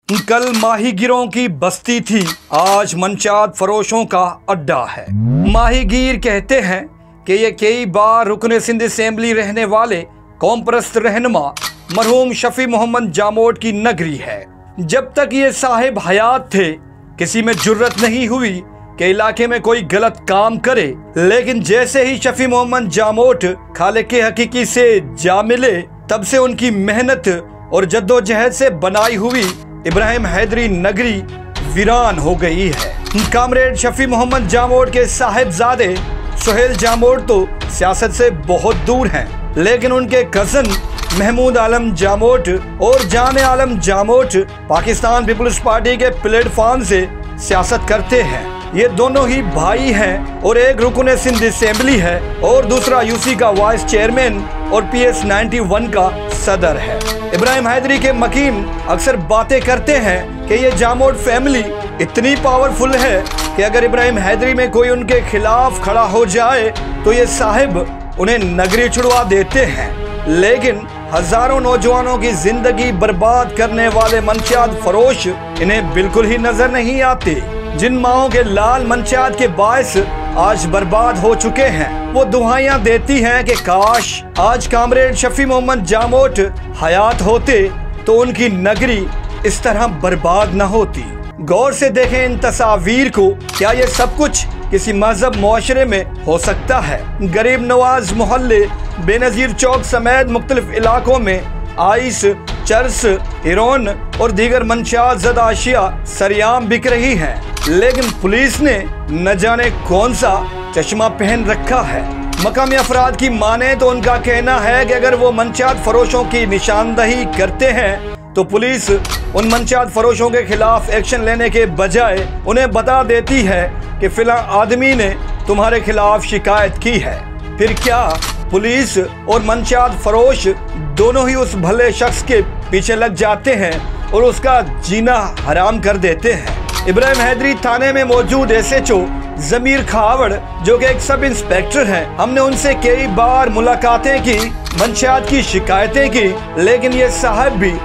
कल माहीगिरों की बस्ती थी, आज मनचाद फरोशों का अड्डा है। माहीगीर कहते हैं कि ये कई बार रुकने सिंध असेंबली रहने वाले कौम परस्त रहनुमा मरहूम शफी मोहम्मद जामोट की नगरी है। जब तक ये साहिब हयात थे किसी में जुर्रत नहीं हुई कि इलाके में कोई गलत काम करे, लेकिन जैसे ही शफी मोहम्मद जामोट खालिक हकीकी से जा मिले तब से उनकी मेहनत और जद्दोजहद से बनाई हुई इब्राहिम हैदरी नगरी वीरान हो गई है। कामरेड शफी मोहम्मद जामोट के साहिबजादे सुहेल जामोट तो सियासत से बहुत दूर हैं, लेकिन उनके कजन महमूद आलम जामोट और जान आलम जामोट पाकिस्तान पीपल्स पार्टी के प्लेटफॉर्म से सियासत करते हैं। ये दोनों ही भाई हैं और एक रुकन सिंध असेंबली है और दूसरा यूसी का वाइस चेयरमैन और PS 91 का सदर है। इब्राहिम हैदरी के मकीन अक्सर बातें करते हैं कि ये जामोट फैमिली इतनी पावरफुल है कि अगर इब्राहिम हैदरी में कोई उनके खिलाफ खड़ा हो जाए तो ये साहिब उन्हें नगरी छुड़वा देते हैं। लेकिन हजारों नौजवानों की जिंदगी बर्बाद करने वाले मनचाद फरोश इन्हें बिल्कुल ही नजर नहीं आते। जिन माओं के लाल मनचाद के बायस आज बर्बाद हो चुके हैं, वो दुआएं देती हैं कि काश आज कामरेड शफी मोहम्मद जामोट हयात होते तो उनकी नगरी इस तरह बर्बाद न होती। गौर से देखें इन तस्वीर को, क्या ये सब कुछ किसी मजहब मुआशरे में हो सकता है? गरीब नवाज मोहल्ले बेनजीर चौक समेत मुख्तलिफ इलाकों में आइस, चरस, हेरोइन और दीगर मनशात ज़दा अशिया सरेआम बिक रही हैं, लेकिन पुलिस ने न जाने कौन सा चश्मा पहन रखा है। मकामी अफराद की माने तो उनका कहना है कि अगर वो मनचात फरोशों की निशानदही करते हैं तो पुलिस उन मनचात फरोशों के खिलाफ एक्शन लेने के बजाय उन्हें बता देती है कि फिलहाल आदमी ने तुम्हारे खिलाफ शिकायत की है। फिर क्या पुलिस और मनचात फरोश दोनों ही उस भले शख्स के पीछे लग जाते हैं और उसका जीना हराम कर देते हैं। इब्राहिम हैदरी थाने में मौजूद SHO जमीर खावड़, जो कि एक सब इंस्पेक्टर हैं, हमने उनसे कई बार मुलाकातें की, मनशात की शिकायतें की, लेकिन ये साहब भी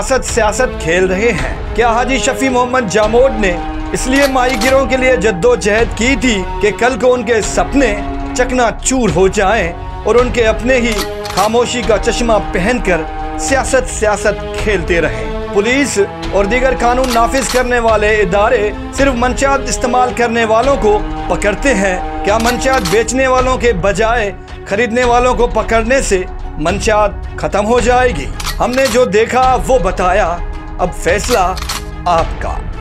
सियासत खेल रहे हैं। क्या हाजी शफी मोहम्मद जामोट ने इसलिए माहीगिरों के लिए जद्दोजहद की थी कि कल को उनके सपने चकनाचूर हो जाएं और उनके अपने ही खामोशी का चश्मा पहनकर सियासत खेलते रहें? पुलिस और दीगर कानून नाफिज करने वाले इदारे सिर्फ मनचात इस्तेमाल करने वालों को पकड़ते हैं। क्या मनचात बेचने वालों के बजाय खरीदने वालों को पकड़ने से मनचात खत्म हो जाएगी? हमने जो देखा वो बताया, अब फैसला आपका।